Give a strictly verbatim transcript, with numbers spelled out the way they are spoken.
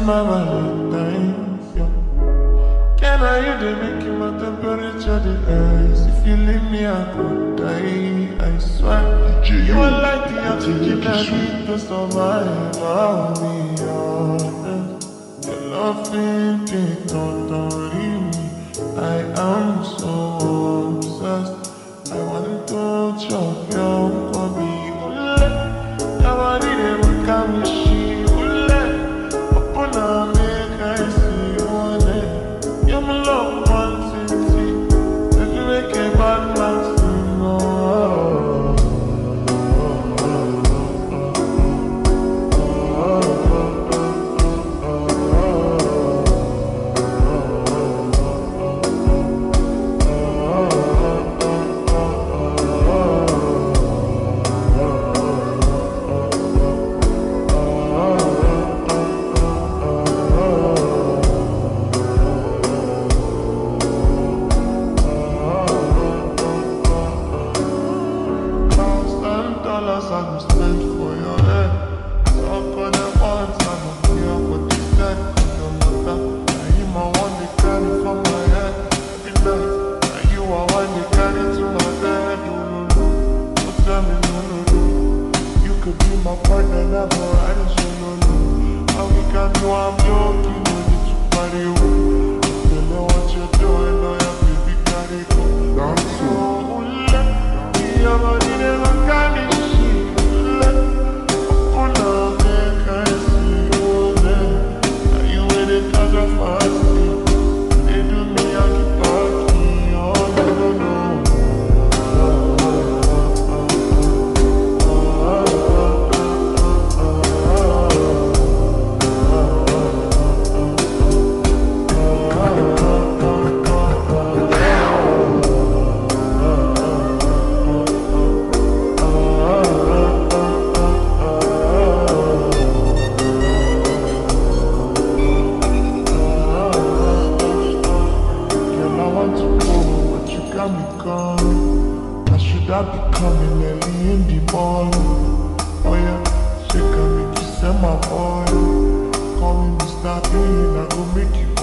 my Valentine's, yeah. Can I hear the making my temperature the rise? If you leave me, I could die, I swear. You are like the oxygen I need to survive. I'll be honest. Your loving thing don't leave me. I am so obsessed. I want to chop your body. I want it ever come she will let upon a make I see one day. You're my love one city. Let me make a bad man sing. Oh. I'm stand for your head. Talk on the ones I don't hear what you said. Your mother, now you my one they carry from my head. Every night, now you are one they carry to my bed. No, no, no, don't tell me no, no, no. You could be my partner, never riding solo, no. All we can do, I'm joking, no need to party. You know what you're doing, no, your baby got it go. That's so, your body never got me. I should have been coming early in the morning. Oh yeah, she can make you send my boy. Call me Mister Bean, I go make you